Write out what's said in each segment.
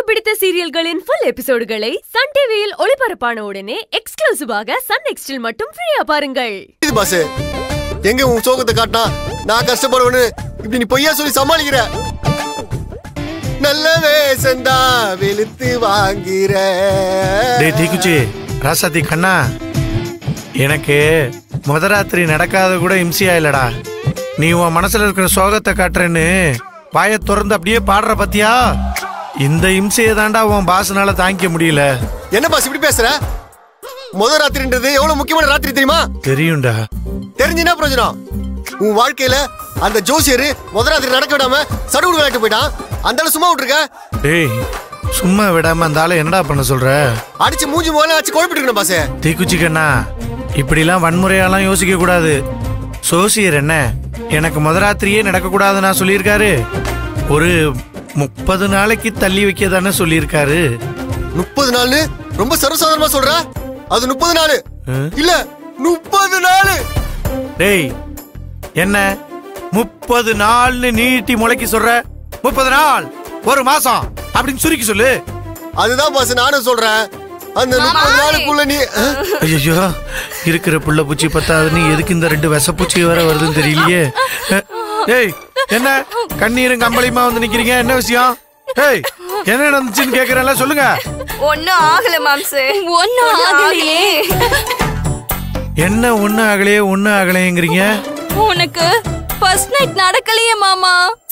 பிடித்த சீரியல்களின் full எபிசோடுகளை SunTVயில் ஒளிபரப்பான உடனே எக்ஸ்க்ளூசிவாக Sun NXTல் மட்டும் ஃப்ரீயா பாருங்கள். இது பாஸ் எங்க உன் சோகத்தை காட்டா நான் கஷ்டப்படுவேன்னு இப்படி நீ பொய்யா சொல்லி சமாளிக்கிற. நல்ல வேசந்தா வெளுத்து வாங்கிற. டேய் தீக்குச்சி ராசாத்தி கண்ணா, எனக்கு முதராத்திரி நடக்காத கூட இம்சியா இல்லடா. நீ உன் மனசுல இருக்கிற சோகத்தை காட்டுறேன்னு வாயை திறந்து அப்படியே பாடுற பத்தியா? இந்த இம்சையை தாண்டா உன் பாசனால தாங்கிக்க முடியல. என்ன பாஸ் இப்படி பேசுற? முதல் ராத்திரின்றது எவ்வளவு முக்கியமான ராத்திரி தெரியுமா? தெரியும்டா. தெரிஞ்சுனா பிரயோஜனம். உன் வாழ்க்கையில அந்த ஜோசியர் முதல் ராத்திரி நடக்க விடாம சடுகுடு விளையாட்டு போயிட்டான். அந்த ஆளு சும்மா விட்டுருக்க? டேய் சும்மா விடாம அந்த ஆளை என்னடா பண்ண சொல்ற? அடிச்சு மூஞ்சி முதல்ல அடிச்சு குழப்பிட்டு இருக்கணும் பாஸ். தீக்குச்சி கண்ணா, இப்படிலாம் வன்முறையெல்லாம் யோசிக்க கூடாது. சோசியர் என்ன எனக்கு முதராத்திரியே நடக்க கூடாது நான் சொல்லியிருக்காரு. ஒரு 30 நாளைக்கு தள்ளி வைக்க தானே சொல்லியிருக்காரு. 30 நாள் ரொம்ப சர்வசாதாரணமா சொல்ற? அது 30 நாள் இல்ல 30 நாள். டேய் என்ன 30 நாள்னு நீட்டி முளைக்கி சொல்ற? 30 நாள் ஒரு மாசம் அப்படின்னு சுருக்கி சொல்லு. அதுதான் பாஸ் நானும் சொல்றேன். அந்த 30 நாளுக்குள்ள நீ ஐயோ இருக்கிற புள்ள பூச்சி பத்தாதுன்னு எதுக்கு இந்த 2 விஷப்பூச்சி வர வருதுன்னு தெரியலையே. ஏய் என்ன கண்ணீரும் கம்பளியுமா வந்து நிக்கிறீங்க? என்ன விஷயம்? ஏய் என்ன நடந்துச்சுன்னு கேக்குறேன்ல, சொல்லுங்க. ஒண்ணும் ஆகல மாம்சே, ஒண்ணும் ஆகலையே. என்ன ஒண்ணு ஆகலையேங்கிறீங்க? உனக்கு ஃபர்ஸ்ட் நைட் நடக்கலையே மாமா.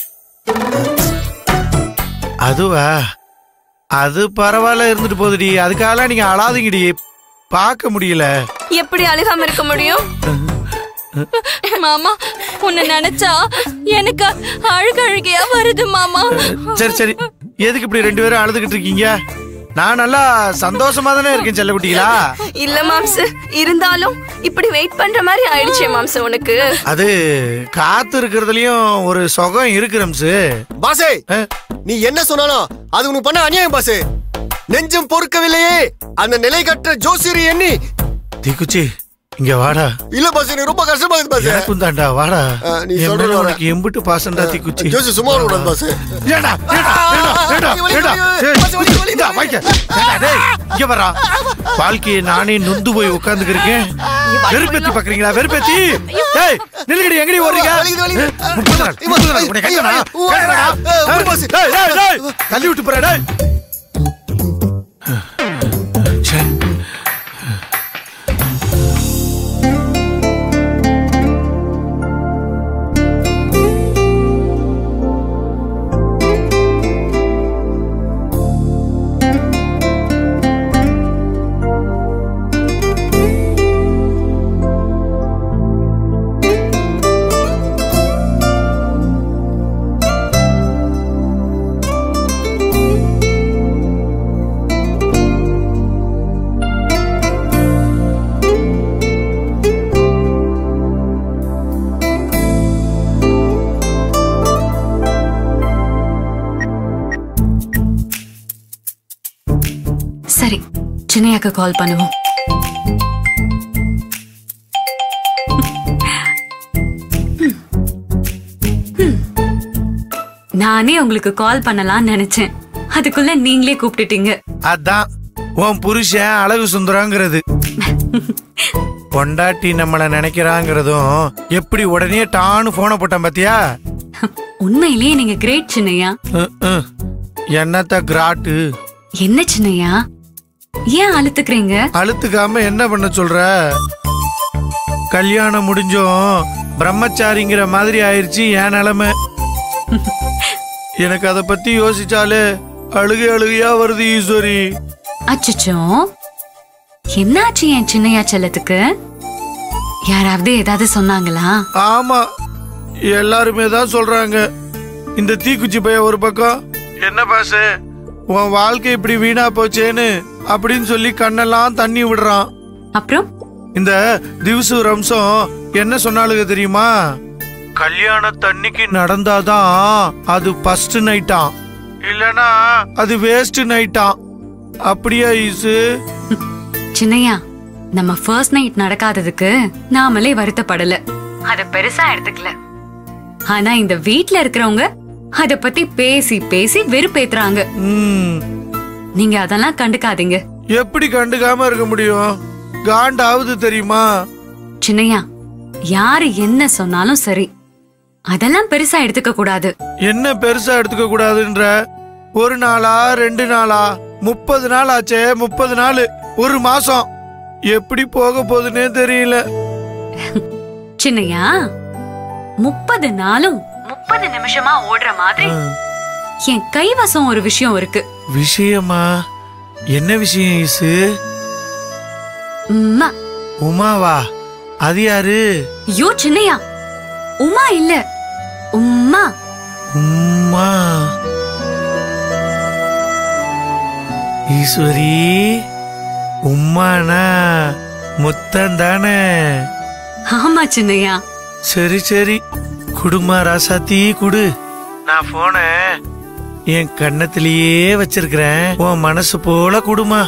அதுவா? அது பரவாயில்ல இருந்துட்டு போகுதுடி. அதுக்காக நீங்க அழாதீங்கடி. பார்க்க முடியல. எப்படி அழுகாம இருக்க முடியும் மாமா? உன்னை நினைச்சா எனக்கு அழுகையா வருது மாமா. சரி சரி, எதுக்கு இப்படி 2 பேரும் அழுதுகிட்டு இருக்கீங்க? நான் நல்லா சந்தோஷமா தானே இருக்கேன் செல்லக்குட்டிகளா. இல்ல மாம்சு, இருந்தாலும் இப்படி வெயிட் பண்ற மாதிரி ஆயிடுச்சே மாம்சு உனக்கு. அது காத்து இருக்கிறதுலயும் ஒரு சுகம் இருக்கு ரம்சு. பாசே நீ என்ன சொன்னாலும் அது உனக்கு பண்ண அநியாயம் பாசே. நெஞ்சம் பொறுக்கவில்லையே அந்த நிலை கற்ற ஜோசியர் எண்ணி. தீக்குச்சி இங்க வாடா. இல்ல பாஸ் எனக்கு ரொம்ப கஷ்டமா இருக்கு பாஸ். எனக்கும் தான்டா, வாடா. நீ சொல்ற உனக்கு எம்பிட்டு பாசண்டா தீக்குச்சி. ஜோசி சும்மா விட பாஸ். ஏடா இங்க வரா. வாழ்க்கையை நானே நொந்து போய் உட்கார்ந்துக்கிருக்கேன். வெறுப்பேத்தி பாக்குறீங்களா? வெறுப்பேத்தி டேய் நில்லுங்கடி. எங்கடி ஓடுறீங்க? 30 நாள் உன்னை தள்ளி விட்டு போறா. டேய் சரி, சின்னையாக்கு கால் பண்ணுவோம். நானே உங்களுக்கு கால் பண்ணலாம் நினைச்சேன், அதுக்குள்ள நீங்களே கூப்பிட்டுட்டீங்க. அதான் உன் புருஷன் அழகு சுந்தரங்கிறது. பொண்டாட்டி நம்மள நினைக்கிறாங்கிறதும் எப்படி உடனே டான்னு போன போட்டான் பாத்தியா? உண்மையிலேயே நீங்க கிரேட் சின்னையா. என்னத்த கிராட்டு? என்ன சின்னையா ஏன் அழுத்துக்கிறீங்க? அழுத்துக்காம என்ன பண்ண சொல்ற? கல்யாணம் முடிஞ்சும் பிரம்மச்சாரிங்கிற மாதிரி ஆயிருச்சு என் நிலைமை. எனக்கு அத பத்தி யோசிச்சாலே அழுகையா வருது ஈஸ்வரி. அச்சச்சோ, என்னாச்சு என் சின்னையா செல்லத்துக்கு? யாராவது ஏதாவது சொன்னாங்களா? ஆமா, எல்லாருமே தான் சொல்றாங்க. இந்த தீக்குச்சி பைய ஒரு பக்கம் என்ன பாசு உன் வாழ்க்கை இப்படி வீணா போச்சேன்னு அப்படின்னு சொல்லி கண்ணெல்லாம் தண்ணி விடுறான். அப்புறம் இந்த திவ்சு ரம்சம் என்ன சொன்னாலுங்க தெரியுமா? கல்யாணத்தன்னைக்கு நடந்தாதான் அது ஃபர்ஸ்ட் நைட்டாம், இல்லனா அது வேஸ்ட் நைட்டாம். அப்படியா ஈசு? சின்னையா, நம்ம ஃபர்ஸ்ட் நைட் நடக்காததுக்கு நாமளே வருத்தப்படல, அத பெருசா எடுத்துக்கல. ஆனா இந்த வீட்ல இருக்கிறவங்க அத பத்தி பேசி பேசி வெறுப்பேத்துறாங்க. நீங்க அதெல்லாம் கண்டுக்காதீங்க. எப்படி கண்டுக்காம இருக்க முடியும்? காண்டாவது தெரியுமா? சின்னையா, யாரு என்ன சொன்னாலும் சரி, அதெல்லாம் பெருசா எடுத்துக்க கூடாது. என்ன பெருசா எடுத்துக்க கூடாதுன்ற? ஒரு நாளா 2 நாளா 30 நாள் ஆச்சே. 30 நாள், ஒரு மாசம், எப்படி போக போகுதுன்னே தெரியல. சின்னையா, 30 நாளும் 30 நிமிஷமா ஓடுற மாதிரி என் கைவசம் ஒரு விஷயம் இருக்கு. விஷயமா? என்ன விஷயம் ஈசு? உம்மா. உமாவா? அது யாரு? ஐயோ சின்னையா, உமா இல்ல, உம்மா. உம்மா. ஈஸ்வரி, உம்மானா முத்தம் தானே? ஆமா சின்னையா. சரி சரி, குடுமா ராசாத்தி குடு. நான் போன என் கண்ணத்திலேயே வச்சிருக்கிறேன், உன் மனசு போல குடுமா.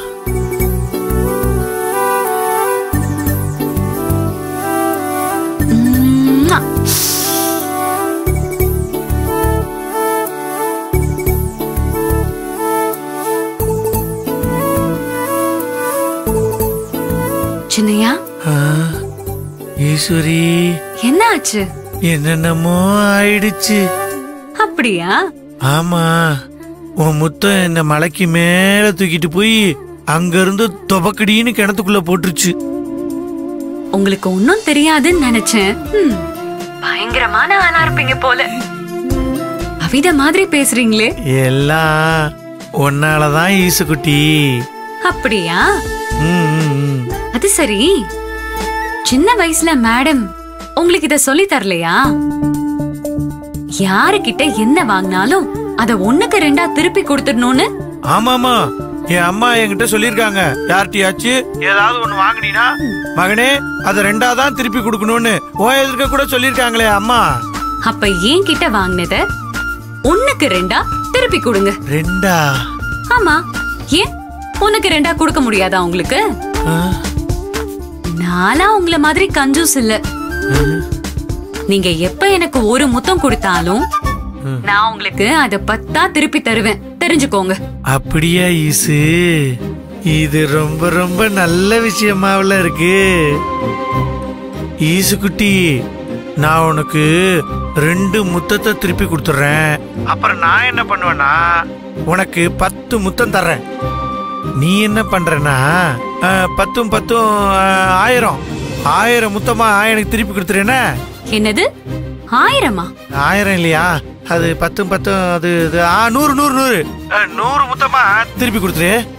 சின்னையா. ஈஸ்வரி, என்ன ஆச்சு? என்னென்னமோ ஆயிடுச்சு. அப்படியா? ஆமா, உன் முத்தம் என்ன மலைக்கு மேல தூக்கிட்டு போய் அங்க இருந்து தொபக்கடின்னு கிணத்துக்குள்ள போட்டுருச்சு. உங்களுக்கு ஒன்னும் தெரியாதுன்னு நினைச்சேன். பயங்கரமான ஆளா இருப்பீங்க போல. அவித மாதிரி பேசுறீங்களே. எல்லாம் உன்னாலதான் ஈசுக்குட்டி. அப்படியா? அது சரி, சின்ன வயசுல மேடம் உங்களுக்கு இத சொல்லி தரலையா? யாருகிட்ட என்ன வாங்கினாலும் அத 1க்கு 2 திருப்பி கொடுத்துடணும்னு. ஆமாமா, என் அம்மா என்கிட்ட சொல்லிருக்காங்க, யார்ட்டியாச்சு ஏதாவது ஒண்ணு வாங்கினா மகனே அத 2ஆ தான் திருப்பி கொடுக்கணும்னு. உன் எதிர்க்க கூட சொல்லிருக்காங்களே அம்மா. அப்ப ஏன் கிட்ட வாங்கினத 1க்கு 2ஆ திருப்பி கொடுங்க. 2ஆ? ஆமா, ஏன் 1க்கு 2ஆ கொடுக்க முடியாதா உங்களுக்கு? நானா உங்கள மாதிரி கஞ்சூஸ் இல்ல. நீங்க எப்ப எனக்கு ஒரு முத்தம் கொடுத்தாலும் நான் உங்களுக்கு அத 10ஆ திருப்பி தருவேன், தெரிஞ்சுக்கோங்க. அப்படியா ஈசு? இது ரொம்ப ரொம்ப நல்ல விஷயமாவில இருக்கு. ஈசு குட்டி, நான் உனக்கு 2 முத்தத்தை திருப்பி கொடுத்துறேன். அப்புறம் நான் என்ன பண்ணுவேன்னா உனக்கு 10 முத்தம் தர்றேன். நீ என்ன பண்றனா 10 10 1000 முத்தமா எனக்கு திருப்பி கொடுத்துறேன்னா? என்னது 1000-ஆ? 1000 இல்லையா, அது 10 10 அது 100 100 100 100 முத்தமா திருப்பி கொடுத்துரு.